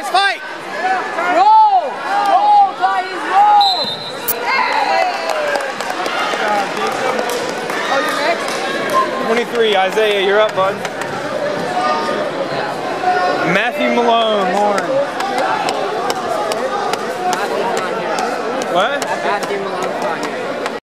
Let's fight! Roll! Roll, Titus, roll! Oh, you're next? 23, Isaiah, you're up, bud. Matthew Malone, Lauren. What? Matthew Malone.